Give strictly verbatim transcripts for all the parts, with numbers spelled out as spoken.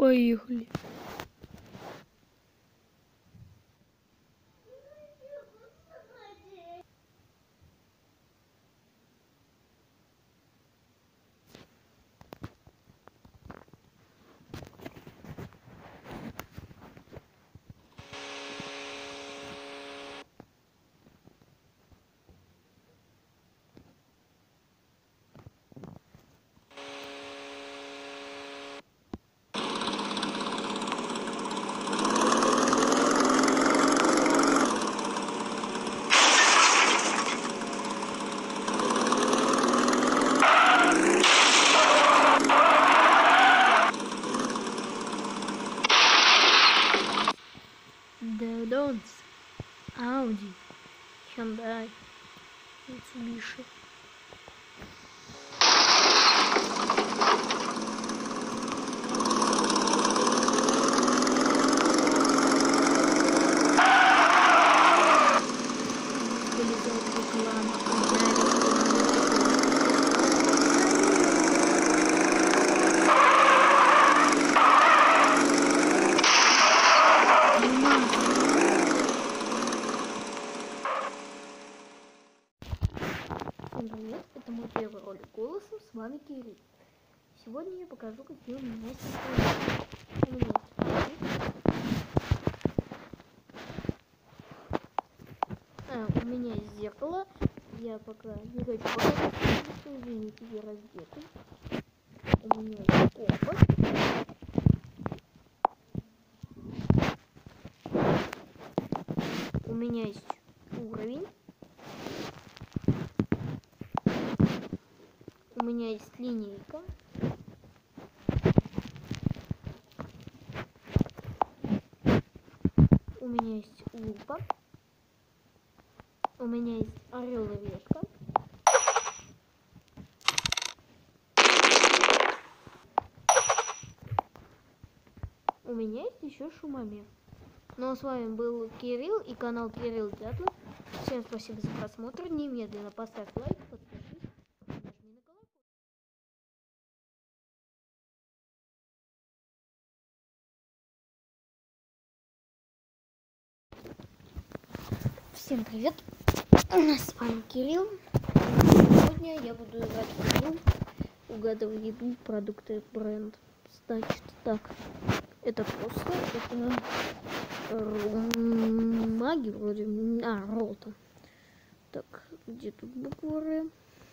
Поехали. Донс, Ауди, Hyundai, Mitsubishi. Всем привет, это мой первый ролик голосом, с вами Кирилл. Сегодня я покажу, какие у меня есть инструменты. А, у меня есть зеркало, я пока не хочу показать, извините, я раздетый. У меня есть компас. У меня есть уровень. У меня есть линейка. У меня есть лупа. У меня есть орел и решка. У меня есть еще шумомер. Ну а с вами был Кирилл и канал Кирилл Дятлов. Всем спасибо за просмотр. Немедленно поставь лайк, подпишись, нажми на колокольчик. Всем привет, с вами Кирилл. Сегодня я буду играть в игру «Угадывай еду, продукты, бренд». Значит, так, это просто, это маги вроде, а, рота. Так, где тут буквы?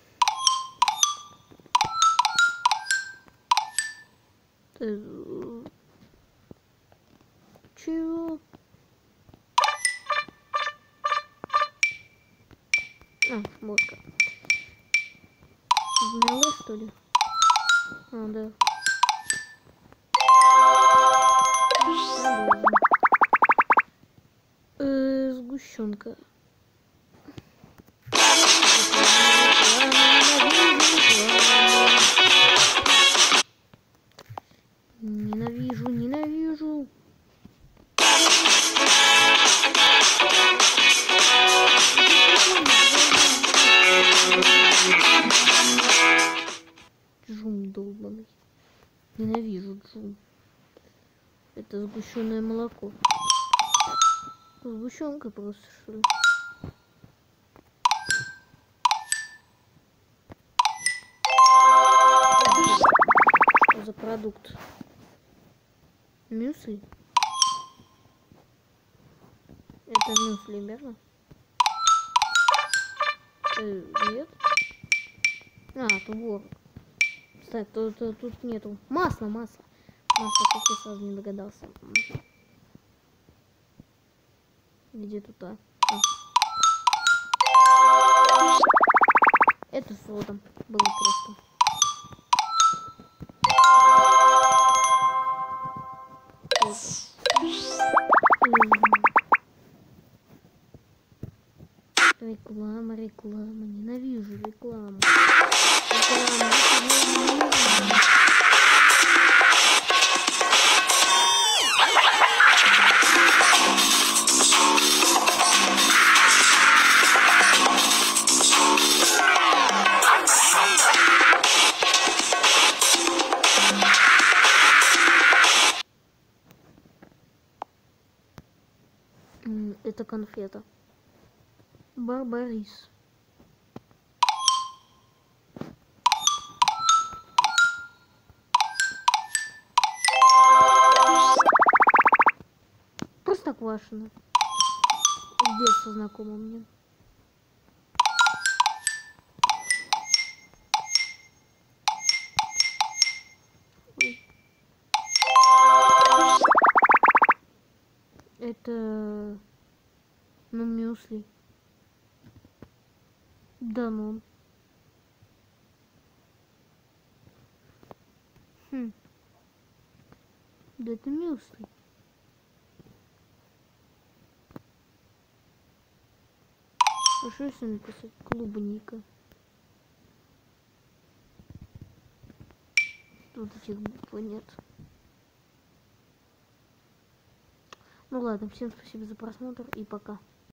Чего? А, вот как. Знала, что ли? А, да. Э, сгущенка. Ненавижу, ненавижу. Джум долбаный. Ненавижу джум. Это сгущенное молоко. Сгущенка просто, что ли? Что за продукт? Мюсли? Это мюсли, верно? Э, нет? А, творог. Кстати, тут, тут, тут нету. Масло, масло. Масло, как я сразу не догадался. Где тут, а? а. Это с водом было просто. Реклама, реклама. Ненавижу рекламу. Реклама, реклама. конфета. Барбарис. Простоквашино. С детства знакомо мне. Ой. Это... Ну, мюсли. Данон. Хм. Да это мюсли. А что если написать? Клубника. Тут этих букв нет. Ну ладно, всем спасибо за просмотр и пока.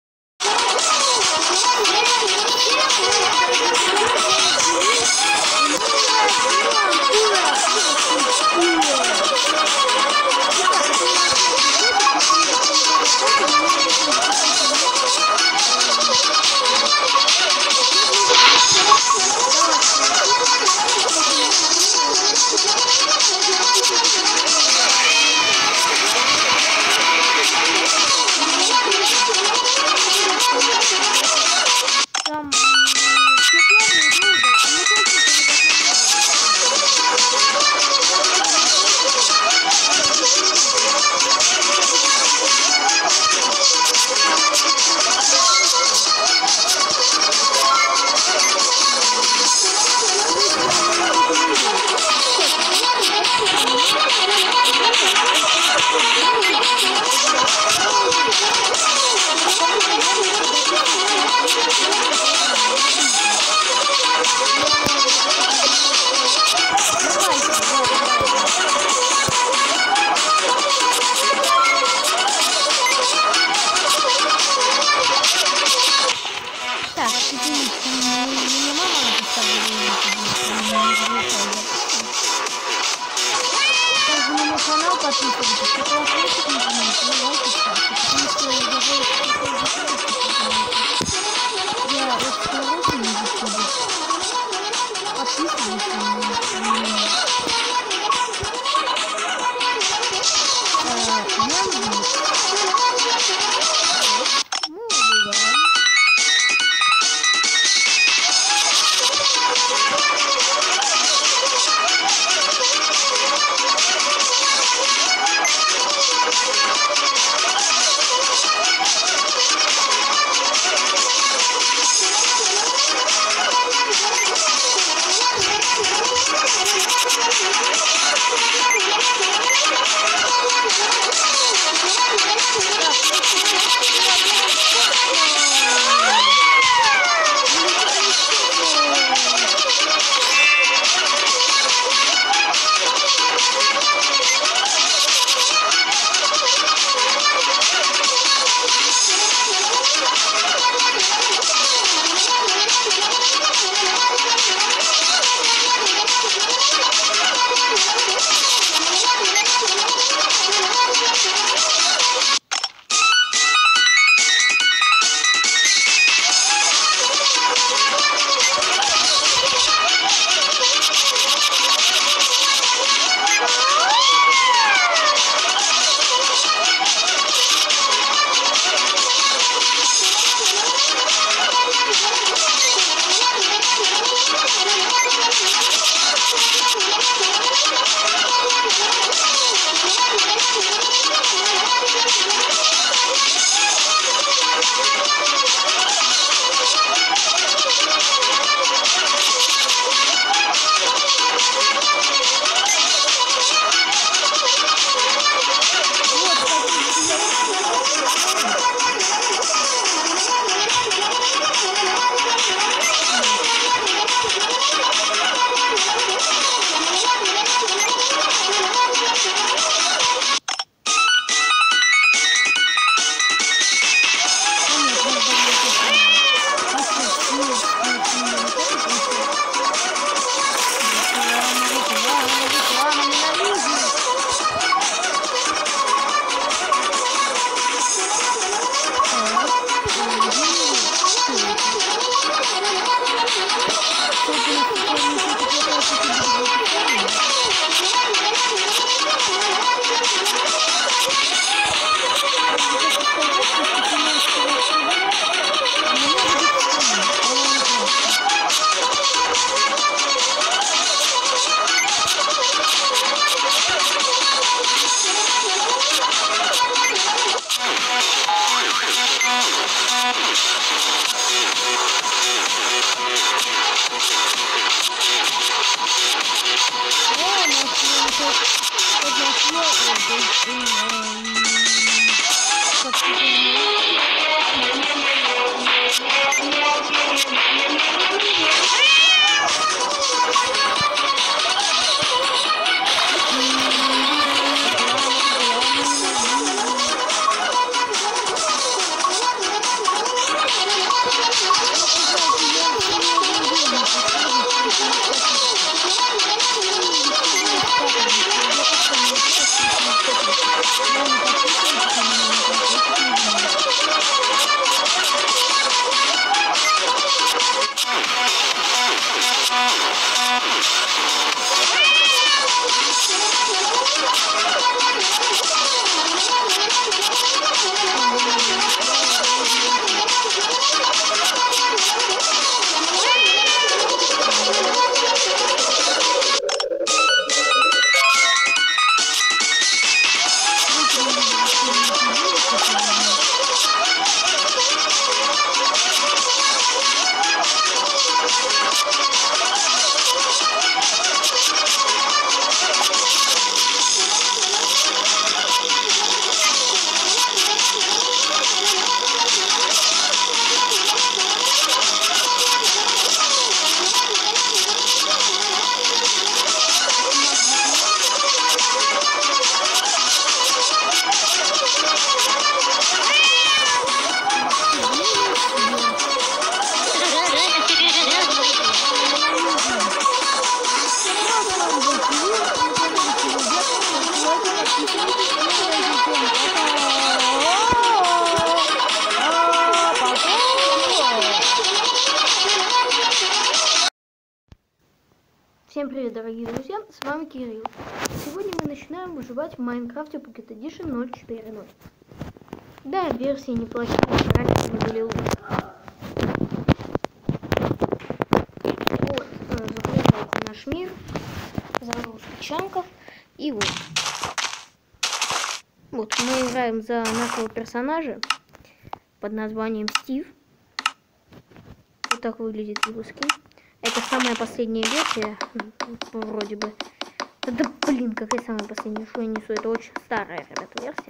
Канал подписывайтесь, кто лайки нажимайте, лайки ставьте, потому что я делаю я очень хороший не заходит. Подписывайтесь на меня. Мы убираем. Thank you. Всем привет, дорогие друзья, с вами Кирилл. Сегодня мы начинаем выживать в Майнкрафте Pocket Edition ноль четыре ноль. Да, версия неплохая, график были лучше. Вот, загружается наш мир, загрузка чанков, и вот. Вот, мы играем за нашего персонажа под названием Стив. Вот так выглядит его скин. Это самая последняя версия, вроде бы. Да блин, какая самая последняя, что я несу? Это очень старая, ребята, версия.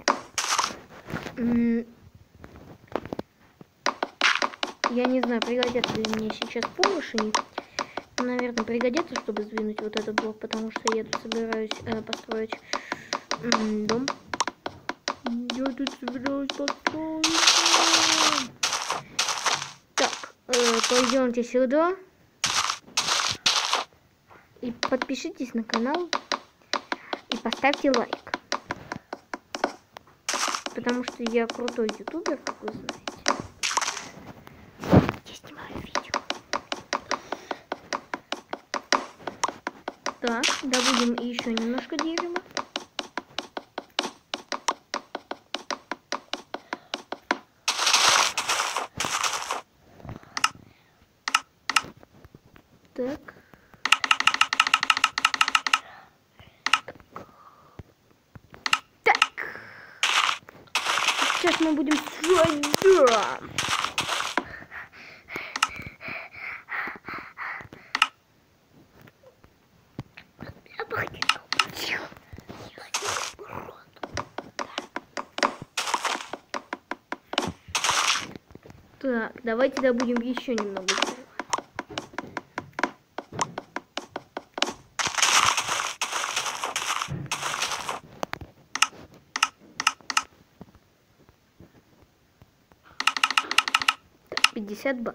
Я не знаю, пригодятся ли мне сейчас помощи. Наверное, пригодятся, чтобы сдвинуть вот этот блок, потому что я тут собираюсь э, построить м, дом. Я тут собираюсь построить дом. Так, э, пойдемте сюда. И подпишитесь на канал и поставьте лайк. Потому что я крутой ютубер, как вы знаете. Я снимаю видео. Так, добудем еще немножко дерева. Так. Сейчас мы будем сюда. Так, давайте добудем еще немного. пятьдесят два.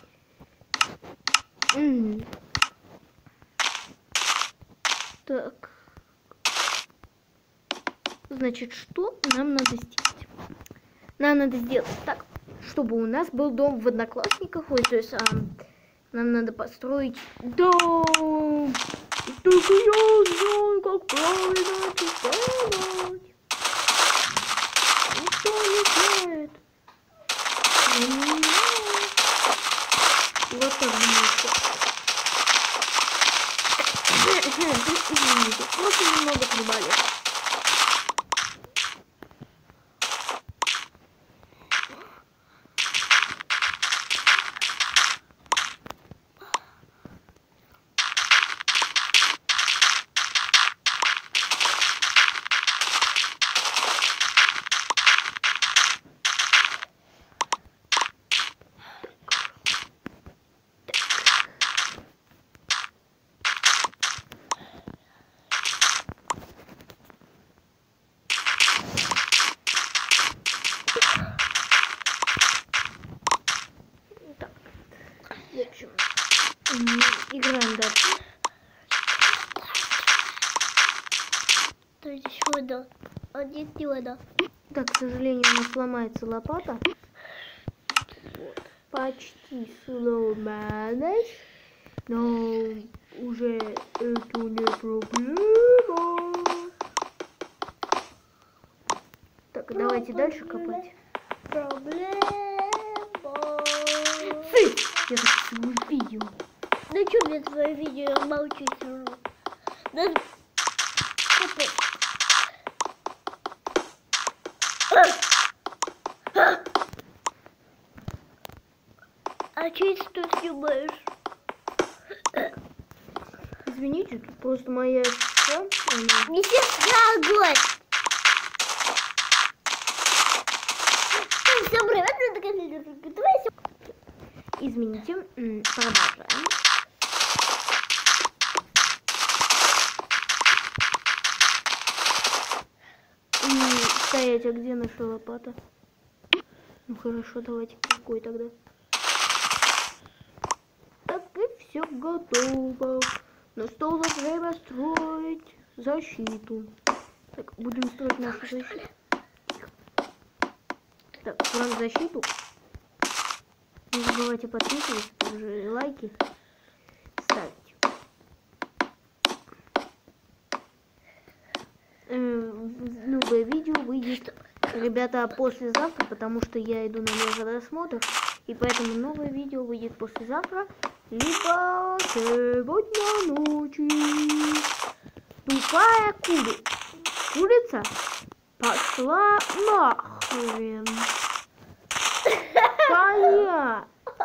М-м. Так. Значит, что нам надо сделать? Нам надо сделать так, чтобы у нас был дом в Одноклассниках. Ой, то есть а, нам надо построить дом. Только я знаю, как правильно это сделать. Никто не знает. Вот так думаю. Извините, просто немного прибавил. надо. Одеть не надо. Так, к сожалению, у нас сломается лопата. Вот. Почти сломалась. Но уже это не проблема. Так, проблема. Давайте дальше копать. Проблема. Фу, я так свое видео. Да что мне твое видео, я молчу все равно. Да... А че ты снимаешь? Извините, тут просто моя сестра. Она... Не сестра, огонь! Всем привет, извините, продолжаем. И стоять, а где наша лопата? Ну хорошо, давайте какой тогда. Так и все готово. Настало время строить защиту. Так, будем строить нашу защиту. Так, строим защиту. Не забывайте подписываться, также лайки ставить. Э, новое видео выйдет, ребята, послезавтра, потому что я иду на мегадосмотр, и поэтому новое видео выйдет послезавтра, либо сегодня ночью. Тупая курица. Курица пошла нахрен. Понятно.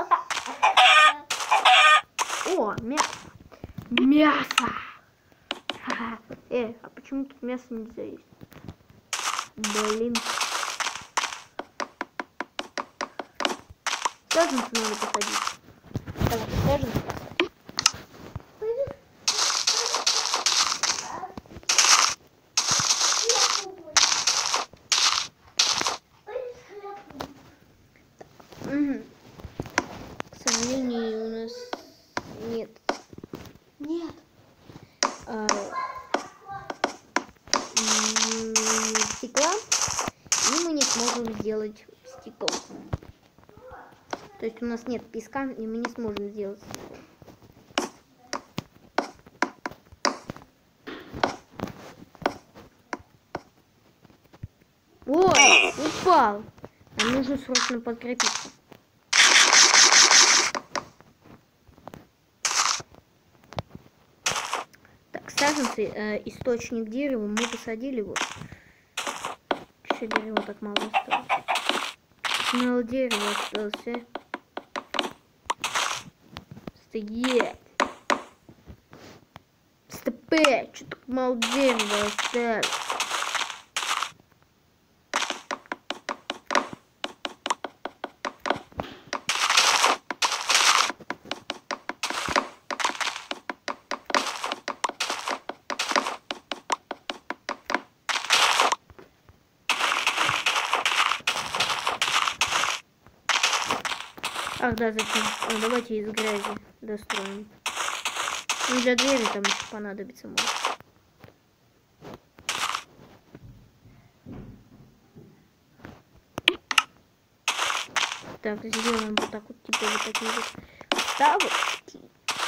О, мясо. Мясо. Э, а почему тут мясо нельзя есть? Блин. Саженцы надо посадить. Так, саженцы посадить. Угу. К сожалению, у нас нет. Нет. А, стекла, и мы не сможем сделать стекло. То есть у нас нет песка, и мы не сможем сделать стекло. Ой, упал. Нам нужно срочно подкрепиться. Так, саженцы, э, источник дерева мы посадили вот. Еще дерева так мало осталось. Мало дерева осталось. Стоять. Стопэ, что так мало дерева осталось? Ах, да, зачем? А, давайте из грязи достроим. Ну, для двери там еще понадобится может. Так, сделаем вот так вот, типа вот такие вот вставочки.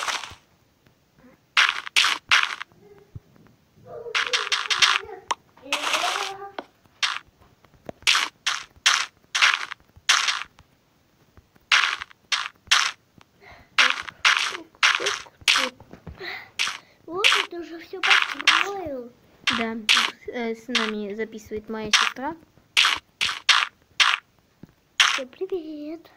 Вот это уже все построил. Да, э, с нами записывает моя сестра. Всем привет.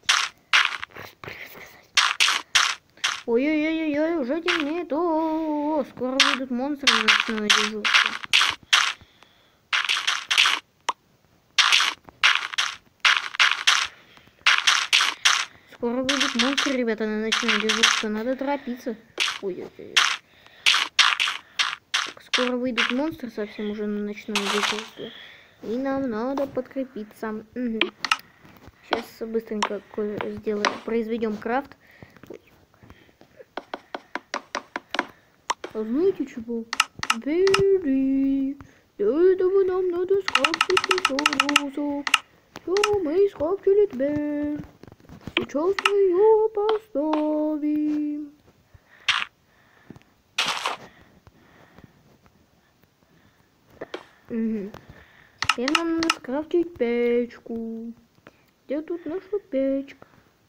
Ой-ой-ой-ой, уже темнеет. О, скоро выйдут монстры на ночное дежурство. Скоро выйдут монстры, ребята, на ночное дежурство. Надо торопиться. Ой-ой-ой. Скоро выйдут монстры совсем уже на ночное дежурство. И нам надо подкрепиться. Угу. Сейчас быстренько сделаем, произведем крафт. Ой. А знаете чего? Very Для этого нам надо скрафтить еще досок. Все, мы скрафтили дверь. Сейчас мы ее поставим. Угу. Теперь нам надо скрафтить печку. Где тут наша печка?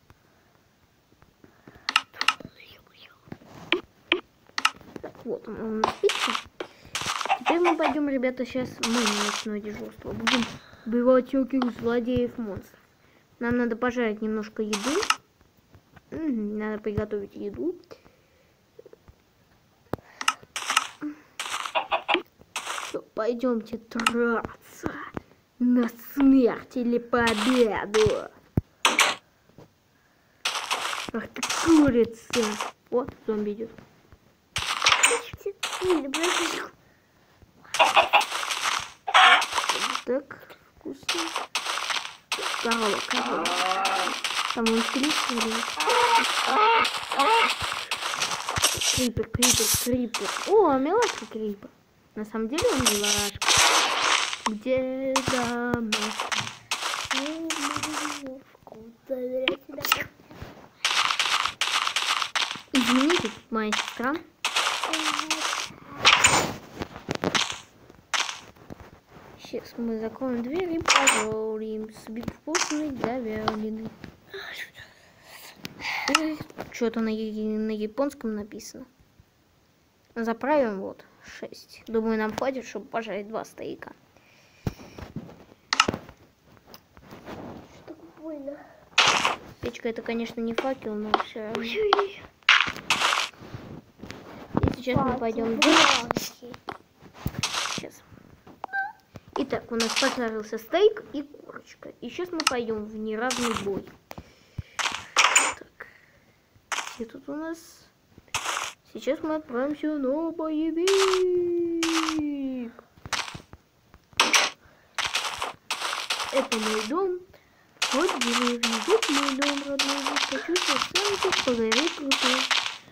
Так, вот она у нас печка. Теперь мы пойдем, ребята, сейчас мы на ночное дежурство. Будем убивать всяких злодеев, монстров. Нам надо пожарить немножко еды. Угу, надо приготовить еду. Все, пойдемте драться на смерть или победу. Ах ты курица. О, зомби идет. Так, вкусно. Корова, корова. Там он крипер. Крипер, крипер, крипер. О, милашка крипер. На самом деле он милашка. Где домашка? Извините, моя сестра. Сейчас мы закроем дверь и пожарим с вкусной говядиной. Что-то на, на японском написано. Заправим вот шесть. Думаю, нам хватит, чтобы пожарить два стейка. Что больно. Печка это, конечно, не факел, но все равно. И сейчас мы пойдем делать. Сейчас. Итак, у нас пожарился стейк и курочка. И сейчас мы пойдем в неравный бой. Так. Где тут у нас? Сейчас мы отправимся на боевик. Это мой дом. Вот деревня. Вот мой дом родной. Вот хочу сейчас погореть крутой.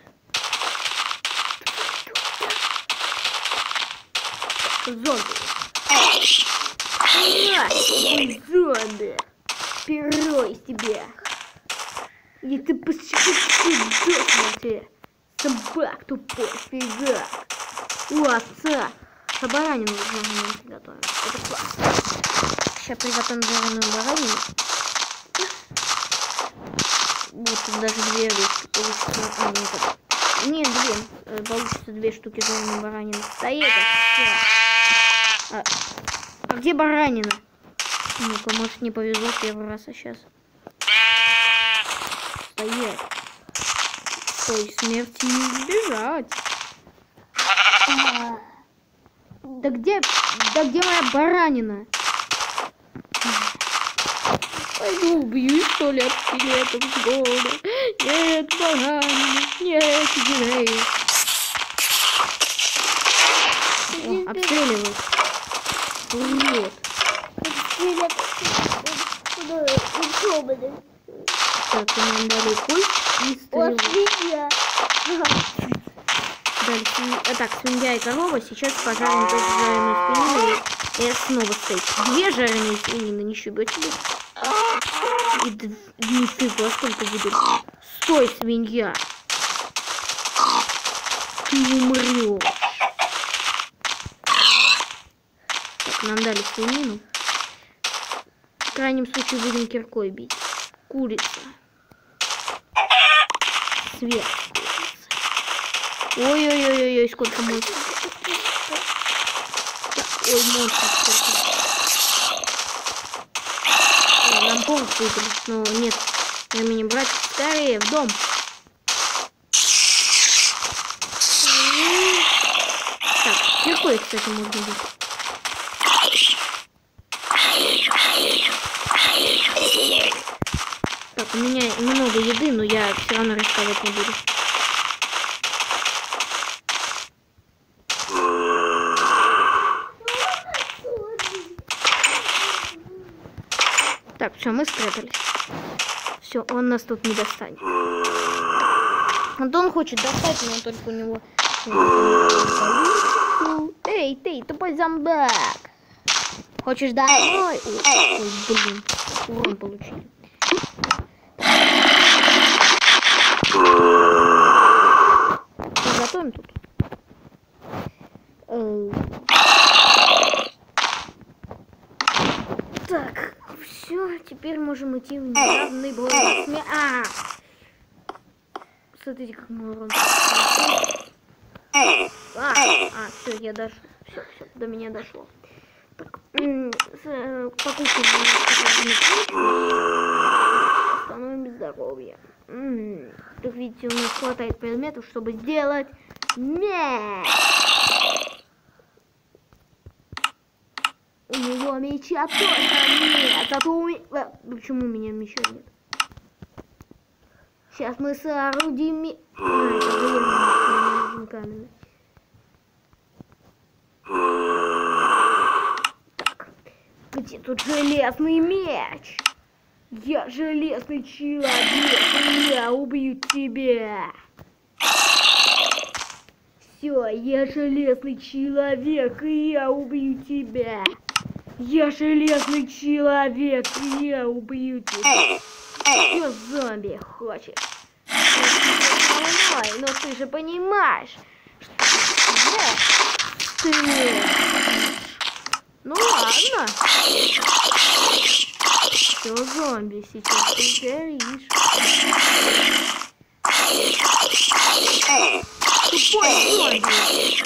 Зомби. Зомби. Перо из тебя. И ты посчитаешь до смерти. Собак тупой, фига. У отца. А баранину нужно приготовить. Это классно. Сейчас приготовим жареную баранину. Вот тут даже две вещи получится. А, нет, нет, две. Получится две штуки жареной баранины. Стоит. А, а где баранина? Ну-ка, может, не повезло первый раз, а сейчас. Стоять. Той смерти не избежать. А, да где, да где моя баранина? Пойду убью, что ли, от скелетов с голода. Нет баранины, нет деревьев. О, обстреливают. Урод. Так, и нам дали кольч и стрелу. Дали свинья. А, так, свинья и корова. Сейчас пожарим тоже жареную свинину и, и снова стейк. Две жареные свинины, ничего себе. И нифига, сколько будет. Стой, свинья. Ты умрешь. Так, нам дали свинину. В крайнем случае будем киркой бить. Курица. Свет. Ой-ой-ой-ой, сколько монстров. Ой, монстров сколько. Ой, нам полностью выпали, но нет времени брать. Скорее, в дом. Так, киркой, кстати, можно бить. Так, у меня много еды, но я все равно рисковать не буду. Так, все, мы спрятались. Все, он нас тут не достанет. Вот он хочет достать, но только у него... Эй, ты, тупой зомбак. Хочешь домой? Ой, ой, блин, урон получили. Готовим тут. Так, все, теперь можем идти в неравный бой. А! Смотрите, как мы урон. А, а, все, я дошел. Все, все, до меня дошло. Так, покушаем. Восстановим здоровье. Как видите, у нас хватает предметов, чтобы сделать меч. У него меча точно нет. Зато у меня... А, почему у меня меча нет? Сейчас мы соорудим меч. А, это каменный. Так, где тут железный меч? Я железный человек, я убью тебя. Все, я железный человек, и я убью тебя. Я железный человек, и я убью тебя. Что зомби хочешь? Но ты же понимаешь, что ты... Ну ладно. Все, зомби, сейчас ты горишь. Тупой зомби.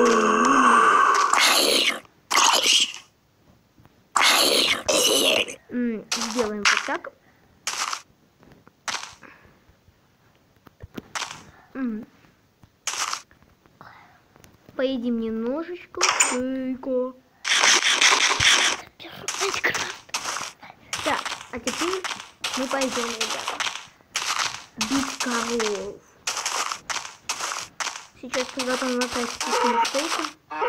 Ты... Сделаем вот так. Поедим немножечко. Тыко. Так, а теперь мы пойдем, ребята, бить коров. Сейчас приготовим на стейку.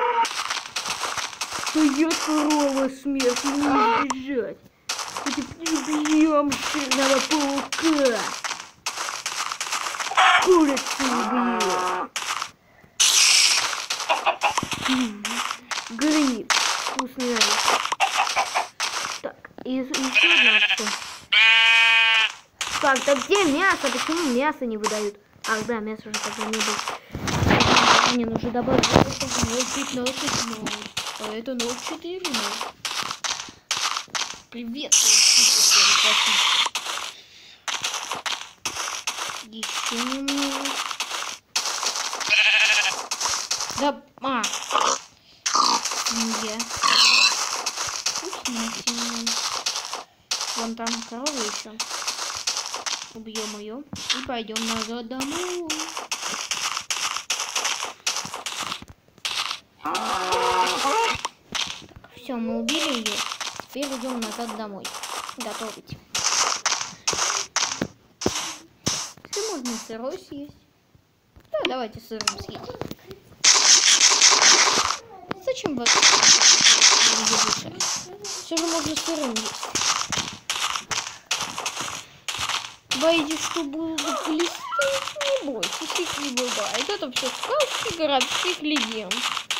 Стоять, корова, смерть, не избежать. Теперь бьем жирного паука. Курицу бьем. Гриб вкусный. Так, и еще одна что? Так, так где мясо? Почему мясо не выдают? Ах, да, мясо уже тогда не было. Мне нужно добавить ноль пятнадцать ноль. А это ноль четыре ноль. Привет. Еще немного. Да, а. Свинья. Вкусная свинья. Вон там корова еще. Убьем ее и пойдем назад домой. Все, мы убили ее. Теперь идем назад домой. Готовить. Все можно сырой съесть. Да, давайте сыром съесть. Зачем вот все же можно сырым есть. Боитесь, что будут глисты? Не бойтесь, их не бывает. Это все сказки городских легенд.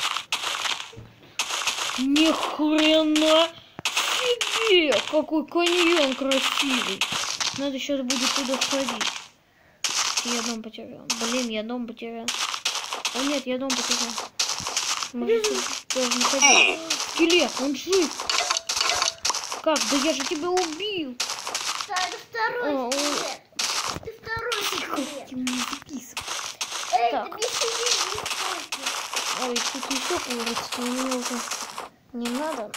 Ни хрена себе! Какой каньон красивый! Надо сейчас будет туда сходить. Я дом потерял. Блин, я дом потерял. О нет, я дом потерял. Может, даже не ходить. Скелет, он жив. Как? Да я же тебя убил. Это второй О, скелет. Это второй скелет. Ты мне записывай. Эй, Так. ты не сиди, не стойте. Ой, тут еще курица. Мне уже не надо.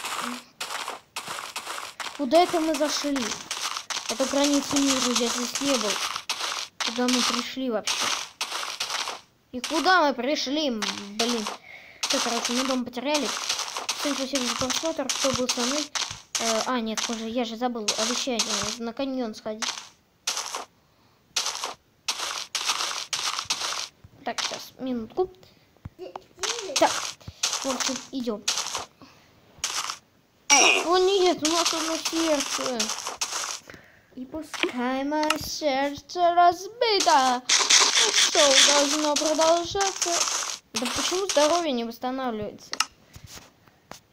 Куда это мы зашли? Это граница мира здесь не было. Куда мы пришли вообще? И куда мы пришли? Блин. Все, короче, мы дом потеряли. Всем спасибо за просмотр, кто был со мной. Э, а, нет, позже, я же забыл обещание на каньон сходить. Так, сейчас, минутку. Так, в общем, идем. О нет, у нас одно сердце. И пускай мое сердце разбито, шоу должно продолжаться. Да почему здоровье не восстанавливается?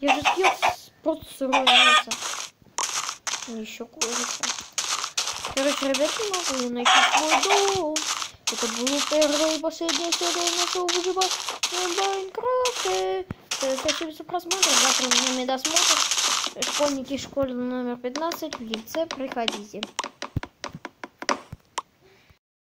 Я же съел просто сырое мясо. Еще курица. Короче, ребят, не могу найти свой дом. Это было первое и последнее серия нашего выживания в Майнкрафте. Спасибо за просмотр. Завтра у меня медосмотр. Школьники школы номер пятнадцать в яйце. Приходите.